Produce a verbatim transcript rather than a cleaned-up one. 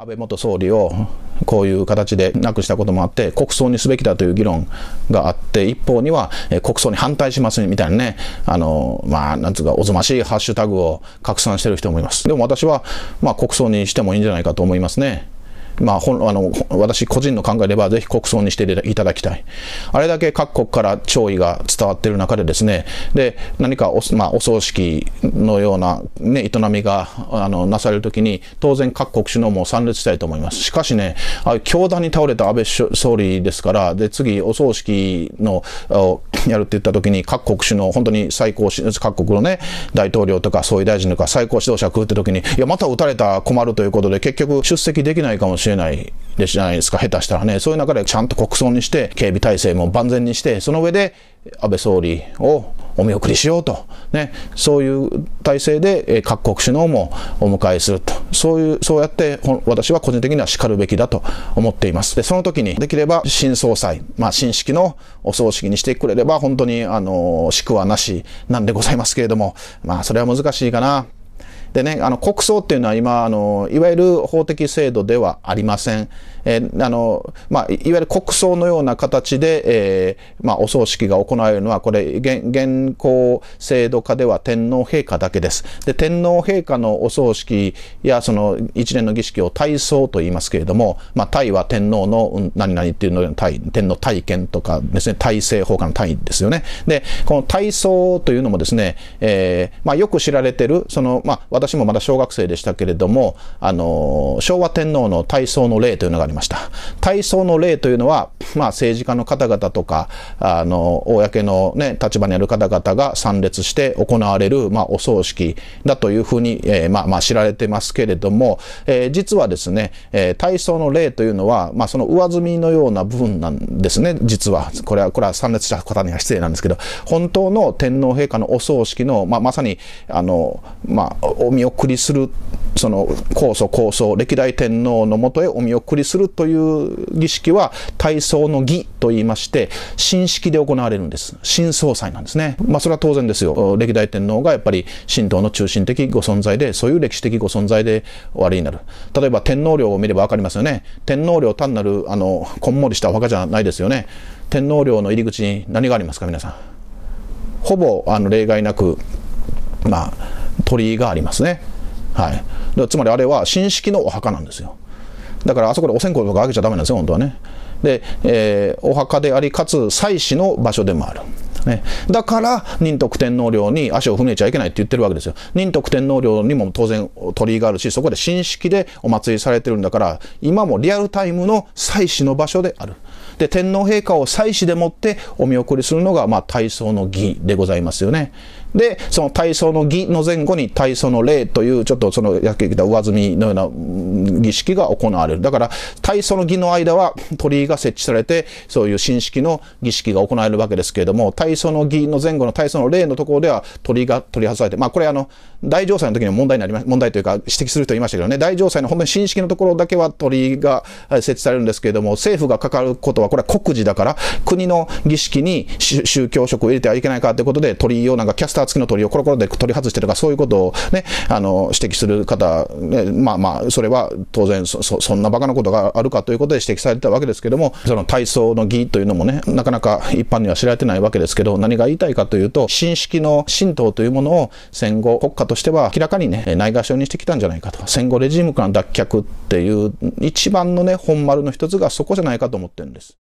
安倍元総理をこういう形で亡くしたこともあって、国葬にすべきだという議論があって、一方には国葬に反対しますみたいなね、あの、まあ、なんつうか、おぞましいハッシュタグを拡散している人もいます。でも私は、まあ、国葬にしてもいいんじゃないかと思いますね。まあ、ほんあの私個人の考えではぜひ国葬にしていただきたい。あれだけ各国から弔意が伝わっている中でですね、で何か お,、まあ、お葬式のような、ね、営みがあのなされるときに当然各国首脳も参列したいと思います。しかしね、あ凶弾に倒れた安倍総理ですから、で次お葬式のやるって言ったときに各国首脳、本当に最高各国のね大統領とか総理大臣とか最高指導者が来るってときに、いやまた撃たれたら困るということで結局出席できないかもしれない。知れないでじゃないですか、下手したらね。そういう中でちゃんと国葬にして、警備体制も万全にして、その上で安倍総理をお見送りしようと、ね、そういう体制で各国首脳もお迎えすると、そういう、そうやって私は個人的には叱るべきだと思っています。で、その時にできれば新総裁、まあ新式のお葬式にしてくれれば、本当にあの、しくはなしなんでございますけれども、まあそれは難しいかな。でね、あの国葬っていうのは今あのいわゆる法的制度ではありません。えー、あのまあいわゆる国葬のような形で、えー、まあお葬式が行われるのはこれ現現行制度下では天皇陛下だけです。で天皇陛下のお葬式やその一連の儀式を大葬と言いますけれども、まあ大は天皇の何々っていうので大天皇大権とかですね、大政奉還の大ですよね。でこの大葬というのもですね、えー、まあよく知られてるそのまあ私もまだ小学生でしたけれども、あの昭和天皇の大喪の礼というのがありました。大喪の礼というのは、まあ、政治家の方々とかあの公の、ね、立場にある方々が参列して行われる、まあ、お葬式だというふうに、えーまあまあ、知られてますけれども、えー、実はですね、えー、大喪の礼というのは、まあ、その上積みのような部分なんですね。実はこれはこれは参列した方には失礼なんですけど、本当の天皇陛下のお葬式の、まあ、まさにあの、まあ、お見送りする、その皇祖皇祖歴代天皇のもとへお見送りするという儀式は大喪の儀と言いまして、新式で行われるんです。新総裁なんですね。まあそれは当然ですよ。歴代天皇がやっぱり神道の中心的ご存在で、そういう歴史的ご存在でおありになる。例えば天皇陵を見ればわかりますよね。天皇陵単なるあのこんもりしたお墓じゃないですよね。天皇陵の入り口に何がありますか皆さん。ほぼあの例外なくまあ鳥居がありますね。はい、つまりあれは新式のお墓なんですよ。だからあそこでお線香とかあげちゃダメなんですよ本当はね。で、えー、お墓でありかつ祭祀の場所でもある、ね、だから仁徳天皇陵に足を踏み入れちゃいけないって言ってるわけですよ。仁徳天皇陵にも当然鳥居があるし、そこで新式でお祭りされてるんだから、今もリアルタイムの祭祀の場所である。で天皇陛下を祭祀でもってお見送りするのが、まあ、大喪の儀でございますよね。でその大喪の儀の前後に大喪の礼というちょっとそのやってきた上積みのような儀式が行われる。だから大喪の儀の間は鳥居が設置されて、そういう新式の儀式が行われるわけですけれども、大喪の儀の前後の大喪の礼のところでは鳥居が取り外されて、まあこれあの大嘗祭の時にも問題になりま問題というか指摘する人いましたけどね、大嘗祭の本当に新式のところだけは鳥居が設置されるんですけれども、政府がかかることはこれは国事だから国の儀式に宗教色を入れてはいけないかということで、鳥居をなんかキャスター付きの鳥居をコロコロで取り外してとか、そういうことをねあの指摘する方、ね、まあまあそれは当然 そ, そ, そんなバカなことがあるかということで指摘されてたわけですけども、その大喪の儀というのもねなかなか一般には知られてないわけですけど、何が言いたいかというと、新式の神道というものを戦後国家としては明らかにねないがしろにしてきたんじゃないかと。戦後レジームからの脱却っていう一番のね本丸の一つがそこじゃないかと思ってるんです。